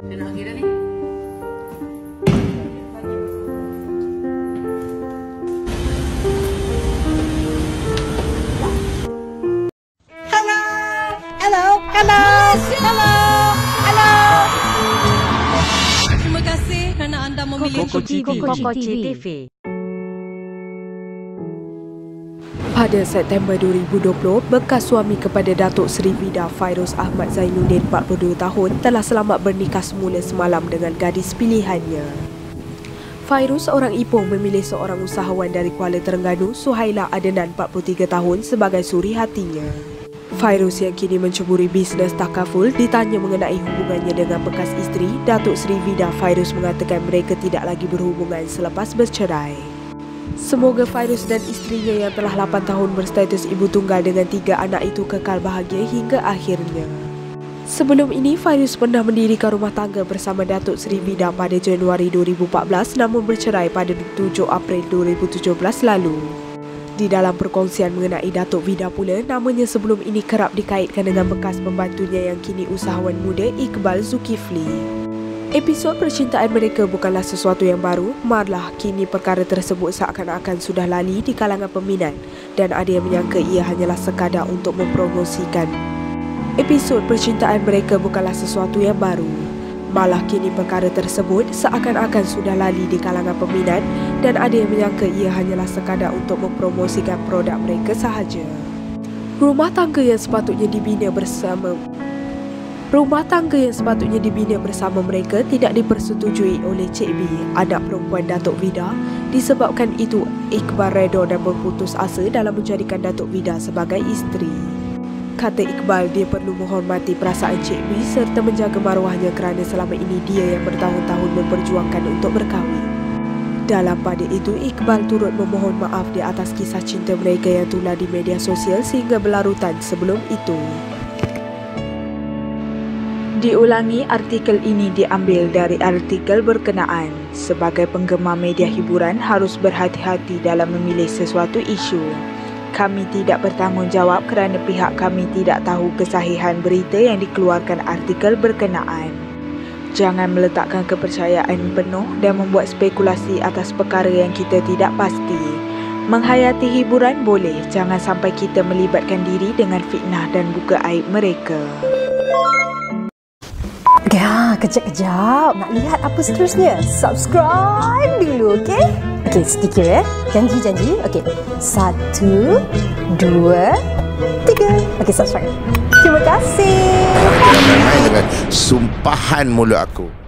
Dan akhirnya ni Terima kasih kerana anda memilih Kokoci TV. Pada September 2020, bekas suami kepada Datuk Seri Vida Fairuz Ahmad Zainuddin 42 tahun telah selamat bernikah semula semalam dengan gadis pilihannya. Fairuz, orang Ipoh, memilih seorang usahawan dari Kuala Terengganu, Suhaila Adenan 43 tahun sebagai suri hatinya. Fairuz yang kini menceburi bisnes takaful ditanya mengenai hubungannya dengan bekas isteri, Datuk Seri Vida Fairuz mengatakan mereka tidak lagi berhubungan selepas bercerai. Semoga Fairuz dan isterinya yang telah 8 tahun berstatus ibu tunggal dengan 3 anak itu kekal bahagia hingga akhirnya. Sebelum ini, Fairuz pernah mendirikan rumah tangga bersama Datuk Seri Vida pada Januari 2014 namun bercerai pada 7 April 2017 lalu. Di dalam perkongsian mengenai Datuk Vida pula, namanya sebelum ini kerap dikaitkan dengan bekas pembantunya yang kini usahawan muda Iqbal Zulkifli. Episod percintaan mereka bukanlah sesuatu yang baru, malah kini perkara tersebut seakan-akan sudah lali di kalangan peminat dan ada yang menyangka ia hanyalah sekadar untuk mempromosikan. Episod percintaan mereka bukanlah sesuatu yang baru, malah kini perkara tersebut seakan-akan sudah lali di kalangan peminat dan ada yang menyangka ia hanyalah sekadar untuk mempromosikan produk mereka sahaja. Rumah tangga yang sepatutnya dibina bersama mereka tidak dipersetujui oleh Cik B, anak perempuan Datuk Vida. Disebabkan itu, Iqbal reda dan berputus asa dalam menjadikan Datuk Vida sebagai isteri. Kata Iqbal, dia perlu menghormati perasaan Cik B serta menjaga maruahnya kerana selama ini dia yang bertahun-tahun memperjuangkan untuk berkahwin. Dalam pada itu, Iqbal turut memohon maaf di atas kisah cinta mereka yang tular di media sosial sehingga berlarutan sebelum itu. Diulangi, artikel ini diambil dari artikel berkenaan. Sebagai penggemar media hiburan harus berhati-hati dalam memilih sesuatu isu. Kami tidak bertanggungjawab kerana pihak kami tidak tahu kesahihan berita yang dikeluarkan artikel berkenaan. Jangan meletakkan kepercayaan penuh dan membuat spekulasi atas perkara yang kita tidak pasti. Menghayati hiburan boleh, jangan sampai kita melibatkan diri dengan fitnah dan buka aib mereka. Ya, kejap-kejap. Nak lihat apa seterusnya? Subscribe dulu, okey? Okey, sedikit ya. Janji. Okey. 1, 2, 3. Okey, subscribe. Terima kasih. Jangan main-main dengan sumpahan mulut aku.